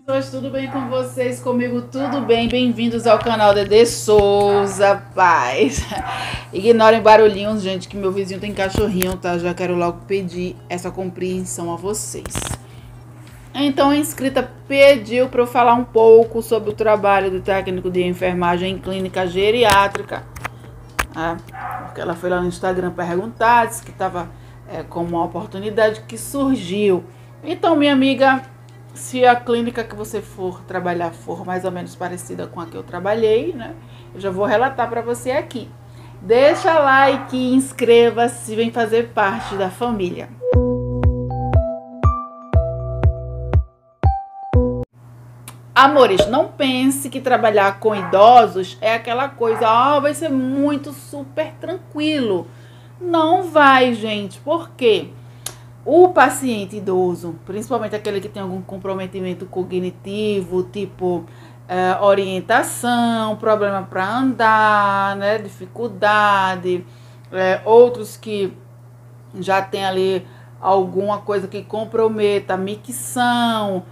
Pessoas, tudo bem com vocês? Comigo tudo bem? Bem-vindos ao canal Dedê Souza Paz. Ignorem barulhinhos, gente, que meu vizinho tem cachorrinho, tá? Já quero logo pedir essa compreensão a vocês. Então, a inscrita pediu para eu falar um pouco sobre o trabalho do técnico de enfermagem em clínica geriátrica. Porque ela foi lá no Instagram perguntar, disse que estava como uma oportunidade que surgiu. Então, minha amiga, se a clínica que você for trabalhar for mais ou menos parecida com a que eu trabalhei, né? Eu já vou relatar para você aqui. Deixa like, inscreva-se, vem fazer parte da família. Amores, não pense que trabalhar com idosos é aquela coisa, vai ser muito super tranquilo. Não vai, gente. Por quê? O paciente idoso, principalmente aquele que tem algum comprometimento cognitivo, tipo orientação, problema para andar, né, dificuldade, outros que já tem ali alguma coisa que comprometa a micção,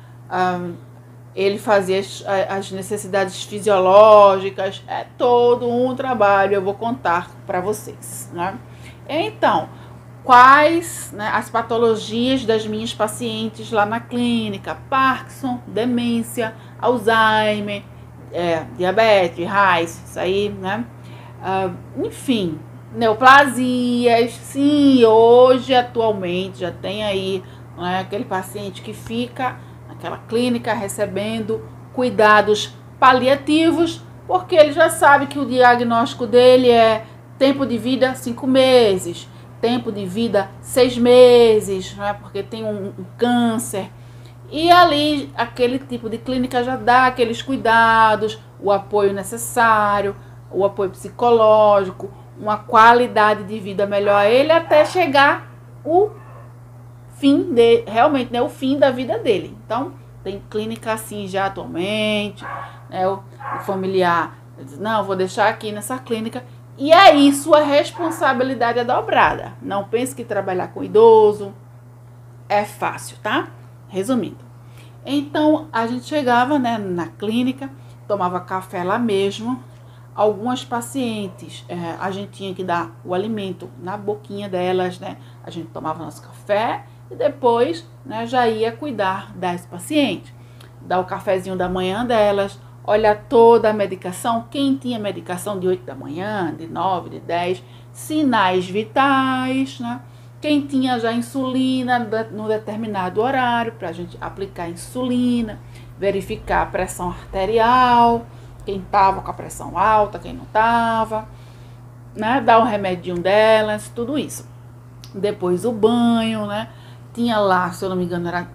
ele fazia as necessidades fisiológicas, é todo um trabalho, eu vou contar para vocês, né? Então, quais, né, as patologias das minhas pacientes lá na clínica? Parkinson, demência, Alzheimer, diabetes, Reis, isso aí, né? Enfim, neoplasias, sim, hoje, atualmente, já tem aí, né, aquele paciente que fica naquela clínica recebendo cuidados paliativos, porque ele já sabe que o diagnóstico dele é tempo de vida 5 meses, tempo de vida 6 meses, né, porque tem um câncer. E ali, aquele tipo de clínica já dá aqueles cuidados, o apoio necessário, o apoio psicológico, uma qualidade de vida melhor a ele, até chegar o fim realmente, né, o fim da vida dele. Então, tem clínica assim já atualmente, né, o familiar diz, não, vou deixar aqui nessa clínica. E aí, sua responsabilidade é dobrada. Não pense que trabalhar com idoso é fácil, tá? Resumindo. Então, a gente chegava, né, na clínica, tomava café lá mesmo. Algumas pacientes, a gente tinha que dar o alimento na boquinha delas, né? A gente tomava nosso café e depois, né, já ia cuidar das pacientes. Dar o cafezinho da manhã delas, olhar toda a medicação, quem tinha medicação de 8 da manhã, de 9, de 10, sinais vitais, né? Quem tinha já insulina no determinado horário, para a gente aplicar insulina, verificar a pressão arterial, quem estava com a pressão alta, quem não estava, né? Dar o remedinho delas, tudo isso. Depois o banho, né? Tinha lá, se eu não me engano, era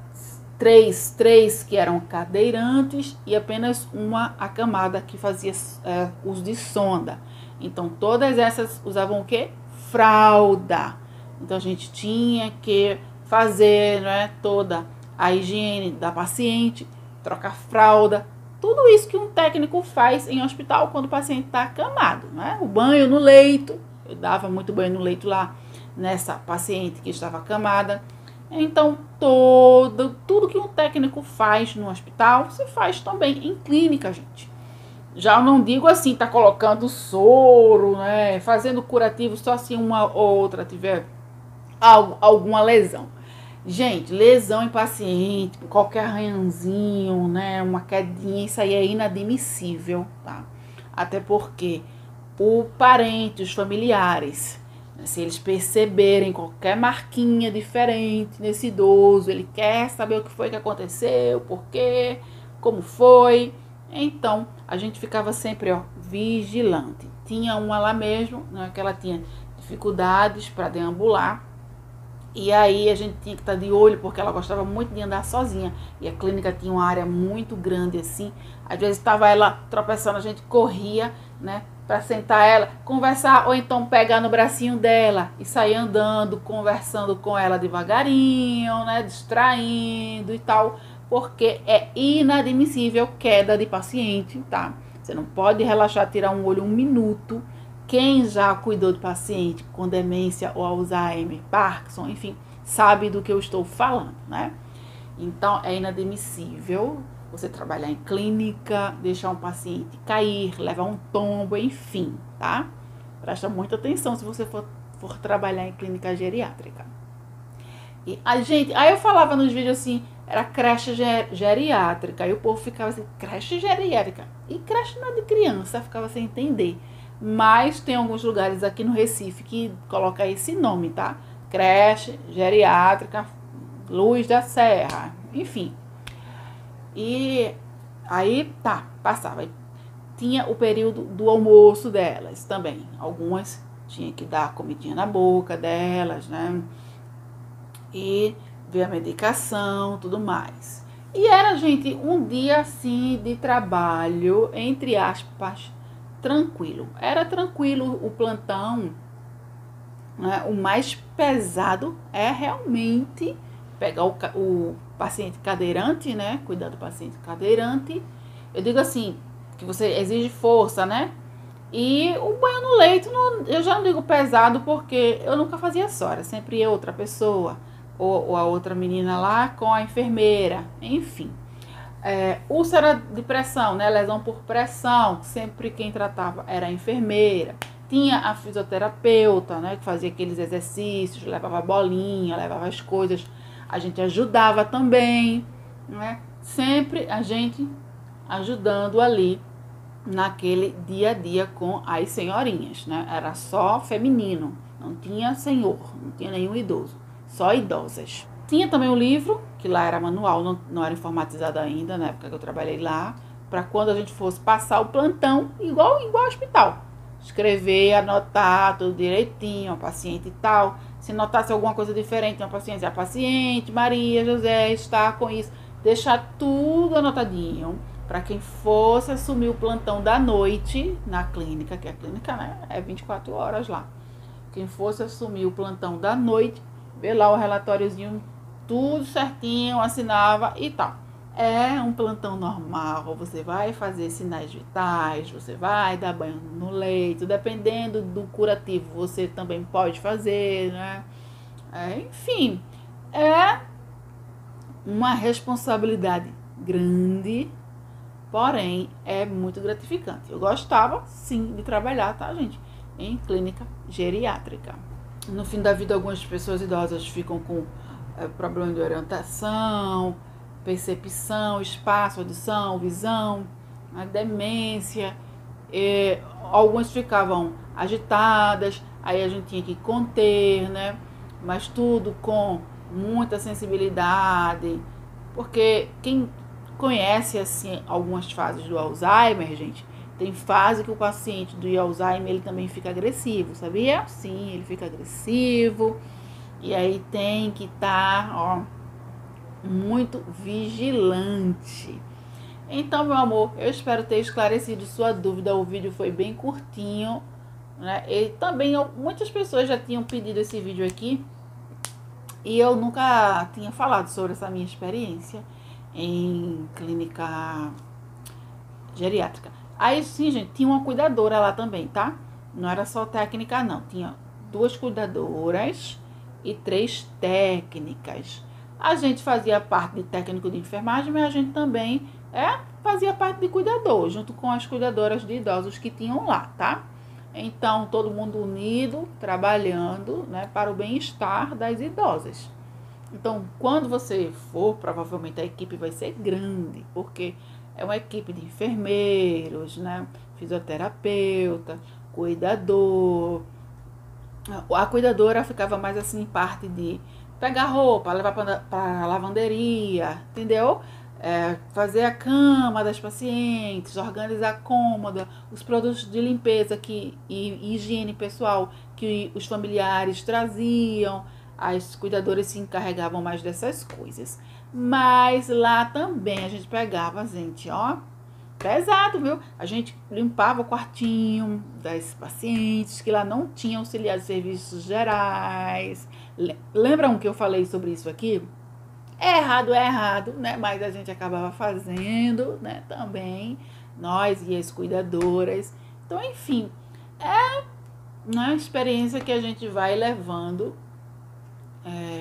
três que eram cadeirantes e apenas uma acamada que fazia uso de sonda. Então, todas essas usavam o quê? Fralda. Então, a gente tinha que fazer, né, toda a higiene da paciente, trocar fralda, tudo isso que um técnico faz em hospital quando o paciente está acamado, né? O banho no leito, eu dava muito banho no leito lá nessa paciente que estava acamada. Então, tudo que um técnico faz no hospital, se faz também em clínica, gente. Já eu não digo assim, tá colocando soro, né, fazendo curativo só se uma ou outra tiver alguma lesão. Gente, lesão em paciente, qualquer arranhãozinho, né, uma quedinha, isso aí é inadmissível, tá? Até porque o parente, os familiares, se eles perceberem qualquer marquinha diferente nesse idoso, ele quer saber o que foi que aconteceu, por quê, como foi. Então, a gente ficava sempre, vigilante. Tinha uma lá mesmo, né, que ela tinha dificuldades para deambular. E aí a gente tinha que estar de olho, porque ela gostava muito de andar sozinha. E a clínica tinha uma área muito grande assim. Às vezes estava ela tropeçando, a gente corria, né, para sentar ela, conversar, ou então pegar no bracinho dela e sair andando, conversando com ela devagarinho, né, distraindo e tal, porque é inadmissível queda de paciente, tá? Você não pode relaxar, tirar um olho 1 minuto. Quem já cuidou de paciente com demência ou Alzheimer, Parkinson, enfim, sabe do que eu estou falando, né? Então, é inadmissível você trabalhar em clínica, deixar um paciente cair, levar um tombo, enfim, tá? Presta muita atenção se você for trabalhar em clínica geriátrica. E aí eu falava nos vídeos assim, era creche geriátrica, aí o povo ficava assim, creche geriátrica, e creche não é de criança, ficava sem entender. Mas tem alguns lugares aqui no Recife que coloca esse nome, tá? Creche geriátrica Luz da Serra, enfim. E aí, tá, passava. Tinha o período do almoço delas também. Algumas tinha que dar comidinha na boca delas, né? E ver a medicação, tudo mais. E era, gente, um dia assim de trabalho, entre aspas, tranquilo. Era tranquilo o plantão, né? O mais pesado é realmente pegar o paciente cadeirante, né? Cuidar do paciente cadeirante. Eu digo assim, que você exige força, né? E o banho no leito, eu já não digo pesado, porque eu nunca fazia só, era sempre eu, outra pessoa, ou a outra menina lá com a enfermeira, enfim. Úlcera de pressão, né? Lesão por pressão, sempre quem tratava era a enfermeira. Tinha a fisioterapeuta, né? Que fazia aqueles exercícios, levava a bolinha, levava as coisas. A gente ajudava também, né? Sempre a gente ajudando ali naquele dia a dia com as senhorinhas, né? Era só feminino, não tinha senhor, não tinha nenhum idoso, só idosas. Tinha também o livro, que lá era manual, não era informatizado ainda, na época que eu trabalhei lá, para quando a gente fosse passar o plantão, igual ao hospital. Escrever, anotar tudo direitinho, a paciente e tal. Se notasse alguma coisa diferente, a paciente Maria José está com isso. Deixar tudo anotadinho para quem fosse assumir o plantão da noite na clínica, que a clínica, né, é 24 horas lá. Quem fosse assumir o plantão da noite, vê lá o relatóriozinho, tudo certinho, assinava e tal. É um plantão normal, você vai fazer sinais vitais, você vai dar banho no leito, dependendo do curativo, você também pode fazer, né? Enfim, é uma responsabilidade grande, porém é muito gratificante. Eu gostava, sim, de trabalhar, tá, gente? Em clínica geriátrica. No fim da vida, algumas pessoas idosas ficam com problema de orientação, percepção, espaço, audição, visão, a demência. Algumas ficavam agitadas, aí a gente tinha que conter, né? Mas tudo com muita sensibilidade, porque quem conhece assim algumas fases do Alzheimer, gente, tem fase que o paciente do Alzheimer ele também fica agressivo, sabia? Sim, ele fica agressivo. E aí tem que estar, muito vigilante. Então, meu amor, eu espero ter esclarecido sua dúvida. O vídeo foi bem curtinho, né? E também muitas pessoas já tinham pedido esse vídeo aqui e eu nunca tinha falado sobre essa minha experiência em clínica geriátrica. Aí sim, gente, tinha uma cuidadora lá também, tá? Não era só técnica, não. Tinha 2 cuidadoras e 3 técnicas. A gente fazia parte de técnico de enfermagem, mas a gente também fazia parte de cuidador, junto com as cuidadoras de idosos que tinham lá, tá? Então, todo mundo unido, trabalhando, né, para o bem-estar das idosas. Então, quando você for, provavelmente a equipe vai ser grande, porque é uma equipe de enfermeiros, né, fisioterapeuta, cuidador. A cuidadora ficava mais assim, parte de pegar roupa, levar para a lavanderia, entendeu? Fazer a cama das pacientes, organizar a cômoda, os produtos de limpeza e higiene pessoal que os familiares traziam. As cuidadoras se encarregavam mais dessas coisas. Mas lá também a gente pegava, gente, pesado, viu? A gente limpava o quartinho das pacientes, que lá não tinha auxiliar de serviços gerais. Lembram que eu falei sobre isso aqui? É errado, né? Mas a gente acabava fazendo, né? Também, nós e as cuidadoras. Então, enfim, é uma experiência que a gente vai levando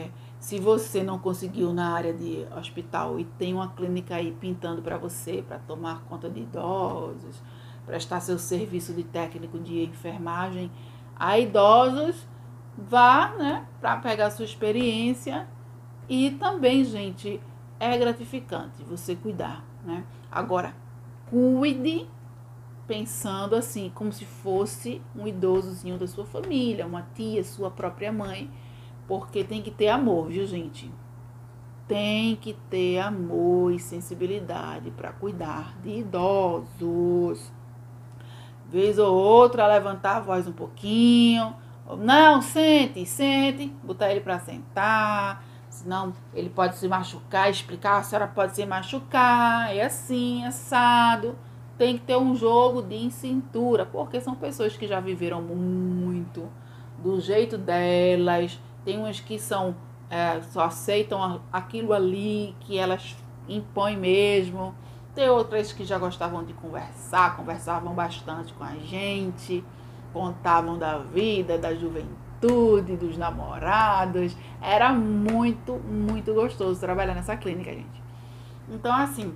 Se você não conseguiu na área de hospital e tem uma clínica aí pintando para você, para tomar conta de idosos, prestar seu serviço de técnico de enfermagem a idosos, vá, né, para pegar sua experiência. E também, gente, é gratificante você cuidar, né? Agora, cuide pensando assim, como se fosse um idosozinho da sua família, uma tia, sua própria mãe, porque tem que ter amor, viu, gente? Tem que ter amor e sensibilidade para cuidar de idosos. Vez ou outra, levantar a voz um pouquinho. Não, sente, sente. Botar ele para sentar. Senão ele pode se machucar. Explicar, a senhora pode se machucar. É assim, assado. Tem que ter um jogo de cintura. Porque são pessoas que já viveram muito. Do jeito delas. Tem umas que são só aceitam aquilo ali que elas impõem mesmo. Tem outras que já gostavam de conversar, conversavam bastante com a gente, contavam da vida, da juventude, dos namorados. Era muito, muito gostoso trabalhar nessa clínica, gente. Então, assim,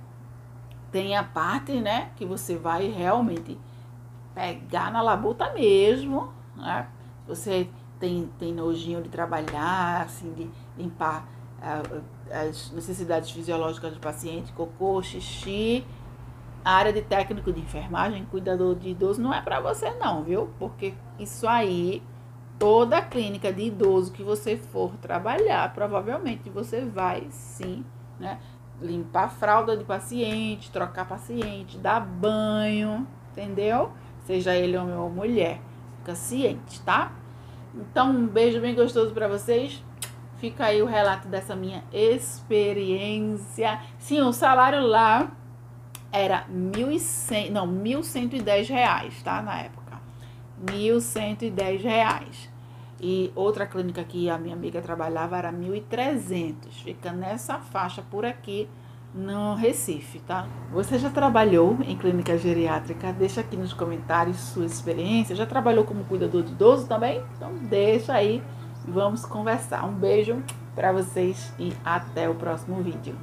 tem a parte, né, que você vai realmente pegar na labuta mesmo, né? Você tem nojinho de trabalhar, assim, de limpar as necessidades fisiológicas do paciente, cocô, xixi. A área de técnico de enfermagem, cuidador de idoso, não é para você não, viu? Porque isso aí, toda clínica de idoso que você for trabalhar, provavelmente você vai sim, né? Limpar a fralda de paciente, trocar paciente, dar banho, entendeu? Seja ele homem ou mulher. Fica ciente, tá? Então, um beijo bem gostoso para vocês. Fica aí o relato dessa minha experiência. Sim, o salário lá era R$1.110, tá? Na época. R$1.110. E outra clínica que a minha amiga trabalhava era 1.300. Fica nessa faixa por aqui no Recife, tá? Você já trabalhou em clínica geriátrica? Deixa aqui nos comentários sua experiência. Já trabalhou como cuidador de idoso também? Então deixa aí e vamos conversar. Um beijo para vocês e até o próximo vídeo.